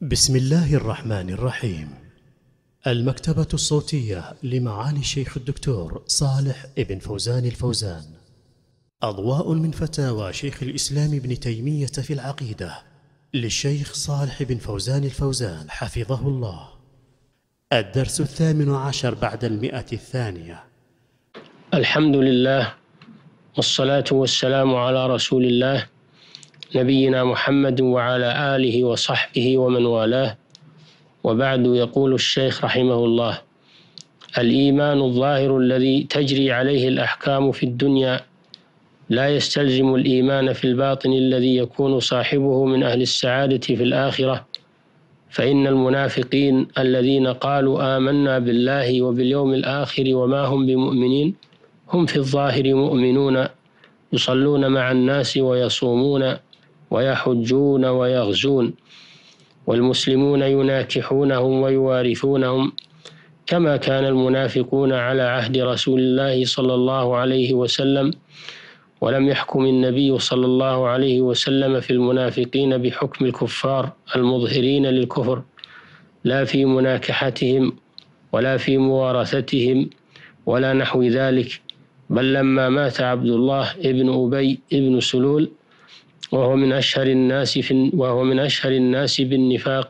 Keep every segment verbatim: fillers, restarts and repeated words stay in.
بسم الله الرحمن الرحيم. المكتبة الصوتية لمعالي الشيخ الدكتور صالح ابن فوزان الفوزان. أضواء من فتاوى شيخ الإسلام ابن تيمية في العقيدة للشيخ صالح بن فوزان الفوزان حفظه الله. الدرس الثامن عشر بعد المئة الثانية. الحمد لله والصلاة والسلام على رسول الله نبينا محمد وعلى آله وصحبه ومن والاه، وبعد. يقول الشيخ رحمه الله: الإيمان الظاهر الذي تجري عليه الأحكام في الدنيا لا يستلزم الإيمان في الباطن الذي يكون صاحبه من أهل السعادة في الآخرة، فإن المنافقين الذين قالوا آمنا بالله وباليوم الآخر وما هم بمؤمنين هم في الظاهر مؤمنون، يصلون مع الناس ويصومون ويحجون ويغزون، والمسلمون يناكحونهم ويوارثونهم، كما كان المنافقون على عهد رسول الله صلى الله عليه وسلم. ولم يحكم النبي صلى الله عليه وسلم في المنافقين بحكم الكفار المظهرين للكفر، لا في مناكحتهم ولا في موارثتهم ولا نحو ذلك، بل لما مات عبد الله ابن أبي ابن سلول وهو من أشهر الناس في وهو من أشهر الناس بالنفاق،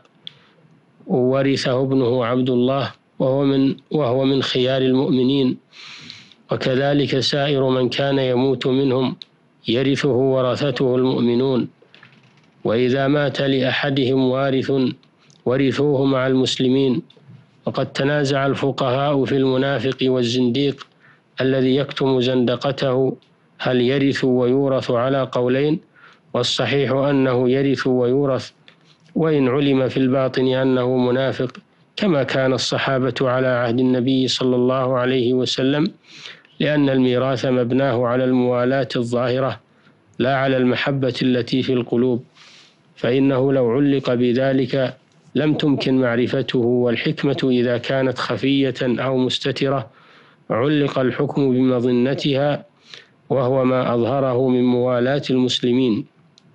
وورثه ابنه عبد الله وهو من وهو من خيار المؤمنين، وكذلك سائر من كان يموت منهم يرثه ورثته المؤمنون. وإذا مات لأحدهم وارث ورثوه مع المسلمين. وقد تنازع الفقهاء في المنافق والزنديق الذي يكتم زندقته هل يرث ويورث على قولين، والصحيح أنه يرث ويورث، وإن علم في الباطن أنه منافق، كما كان الصحابة على عهد النبي صلى الله عليه وسلم، لأن الميراث مبناه على الموالاة الظاهرة لا على المحبة التي في القلوب، فإنه لو علق بذلك لم تمكن معرفته، والحكمة إذا كانت خفية أو مستترة علق الحكم بمظنتها، وهو ما أظهره من موالاة المسلمين.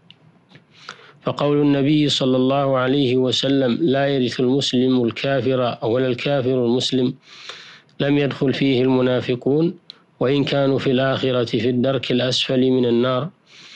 فقول النبي صلى الله عليه وسلم لا يرث المسلم الكافر ولا الكافر المسلم لم يدخل فيه المنافقون، وإن كانوا في الآخرة في الدرك الأسفل من النار،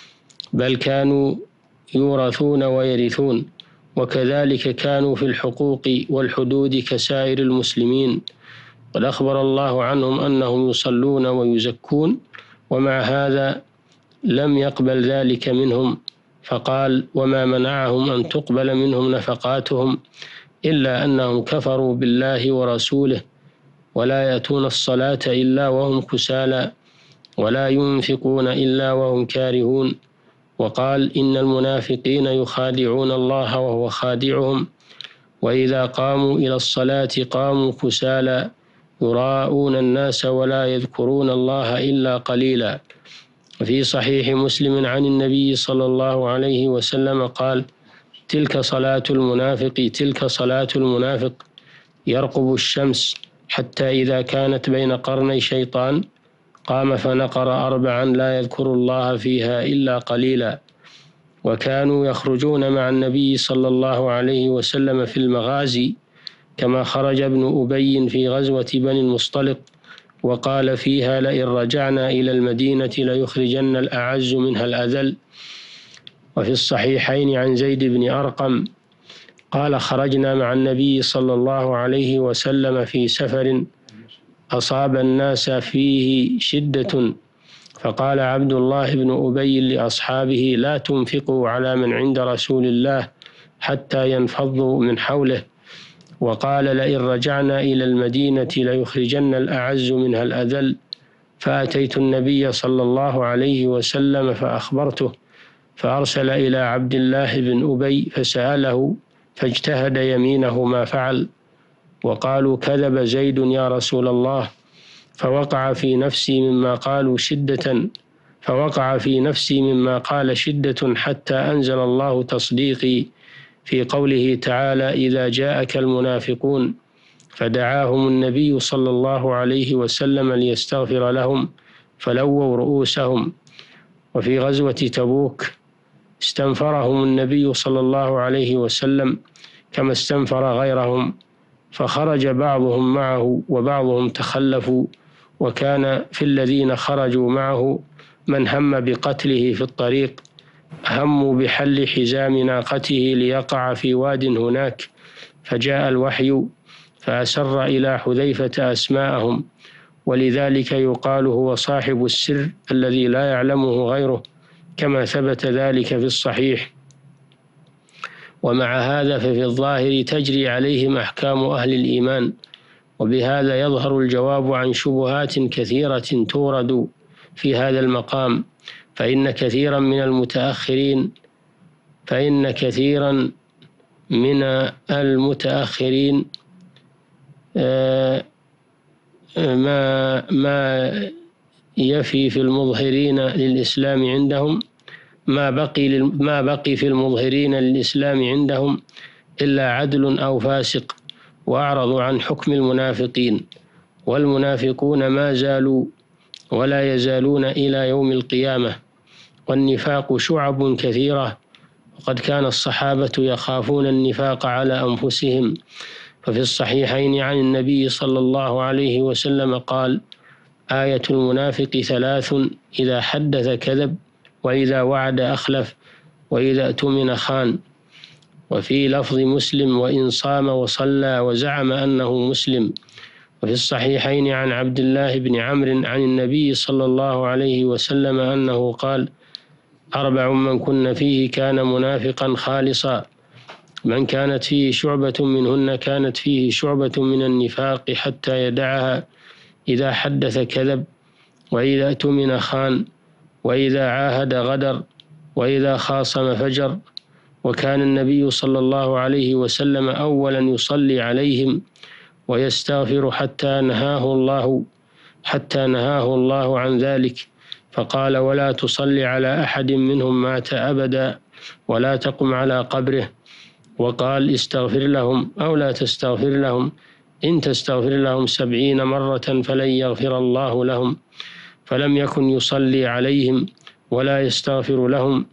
بل كانوا يورثون ويرثون، وكذلك كانوا في الحقوق والحدود كسائر المسلمين. قد أخبر الله عنهم أنهم يصلون ويزكون، ومع هذا لم يقبل ذلك منهم، فقال: وما منعهم أن تقبل منهم نفقاتهم إلا أنهم كفروا بالله ورسوله، ولا يأتون الصلاة إلا وهم كسالى، ولا ينفقون إلا وهم كارهون. وقال: إن المنافقين يخادعون الله وهو خادعهم، وإذا قاموا إلى الصلاة قاموا كسالى يراءون الناس ولا يذكرون الله إلا قليلا. وفي صحيح مسلم عن النبي صلى الله عليه وسلم قال: تلك صلاة المنافق تلك صلاة المنافق يرقب الشمس حتى إذا كانت بين قرني شيطان قام فنقر أربعا لا يذكر الله فيها إلا قليلا. وكانوا يخرجون مع النبي صلى الله عليه وسلم في المغازي، كما خرج ابن أبي في غزوة بني المصطلق وقال فيها: لئن رجعنا إلى المدينة ليخرجن الأعز منها الأذل. وفي الصحيحين عن زيد بن أرقم قال: خرجنا مع النبي صلى الله عليه وسلم في سفر أصاب الناس فيه شدة، فقال عبد الله بن أبي لأصحابه: لا تنفقوا على من عند رسول الله حتى ينفضوا من حوله. وقال: لئن رجعنا إلى المدينة ليخرجن الأعز منها الأذل. فأتيت النبي صلى الله عليه وسلم فأخبرته، فأرسل إلى عبد الله بن أبي فسأله، فاجتهد يمينه ما فعل. وقالوا: كذب زيد يا رسول الله. فوقع في نفسي مما قالوا شدة فوقع في نفسي مما قال شدة حتى أنزل الله تصديقي في قوله تعالى: إذا جاءك المنافقون. فدعاهم النبي صلى الله عليه وسلم ليستغفر لهم فلووا رؤوسهم. وفي غزوة تبوك استنفرهم النبي صلى الله عليه وسلم كما استنفر غيرهم، فخرج بعضهم معه وبعضهم تخلفوا، وكان في الذين خرجوا معه من هم بقتله في الطريق، هموا بحل حزام ناقته ليقع في واد هناك، فجاء الوحي فأسر إلى حذيفة أسماءهم، ولذلك يقال هو صاحب السر الذي لا يعلمه غيره، كما ثبت ذلك في الصحيح. ومع هذا ففي الظاهر تجري عليهم أحكام أهل الإيمان، وبهذا يظهر الجواب عن شبهات كثيرة تورد في هذا المقام. فإن كثيرا من المتأخرين فإن كثيرا من المتأخرين ما ما يفي في المظهرين للإسلام عندهم ما بقي ما بقي في المظهرين للإسلام عندهم إلا عدل أو فاسق، وأعرضوا عن حكم المنافقين. والمنافقون ما زالوا ولا يزالون إلى يوم القيامة، والنفاق شعب كثيرة، وقد كان الصحابة يخافون النفاق على أنفسهم. ففي الصحيحين عن النبي صلى الله عليه وسلم قال: آية المنافق ثلاث: إذا حدث كذب، وإذا وعد أخلف، وإذا اؤتمن خان. وفي لفظ مسلم: وإن صام وصلى وزعم أنه مسلم. وفي الصحيحين عن عبد الله بن عمرو عن النبي صلى الله عليه وسلم أنه قال: أربع من كن فيه كان منافقا خالصا، من كانت فيه شعبة منهن كانت فيه شعبة من النفاق حتى يدعها: إذا حدث كذب، وإذا اؤتمن خان، وإذا عاهد غدر، وإذا خاصم فجر. وكان النبي صلى الله عليه وسلم أولا يصلي عليهم ويستغفر حتى نهاه الله حتى نهاه الله عن ذلك، فقال: ولا تصلي على أحد منهم مات أبدا، ولا تقم على قبره. وقال: استغفر لهم أو لا تستغفر لهم، إن تستغفر لهم سبعين مرة فلن يغفر الله لهم. فلم يكن يصلي عليهم ولا يستغفر لهم،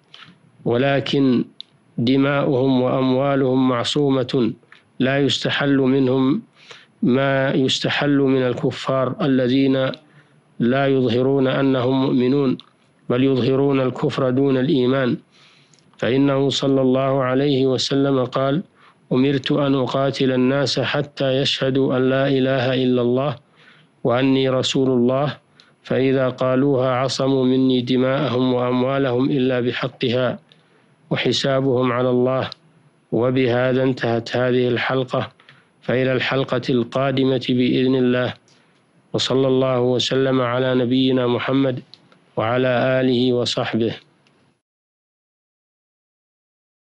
ولكن دماؤهم وأموالهم معصومة، لا يستحل منهم ما يستحل من الكفار الذين لا يظهرون أنهم مؤمنون، بل يظهرون الكفر دون الإيمان. فإنه صلى الله عليه وسلم قال: أمرت أن أقاتل الناس حتى يشهدوا أن لا إله إلا الله وأني رسول الله، فإذا قالوها عصموا مني دماءهم وأموالهم إلا بحقها، وحسابهم على الله. وبهذا انتهت هذه الحلقة، فإلى الحلقة القادمة بإذن الله، وصلى الله وسلم على نبينا محمد وعلى آله وصحبه.